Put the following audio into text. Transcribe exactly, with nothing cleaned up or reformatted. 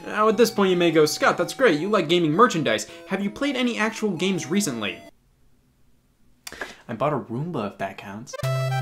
Now at this point you may go, Scott, that's great, you like gaming merchandise. Have you played any actual games recently? I bought a Roomba if that counts.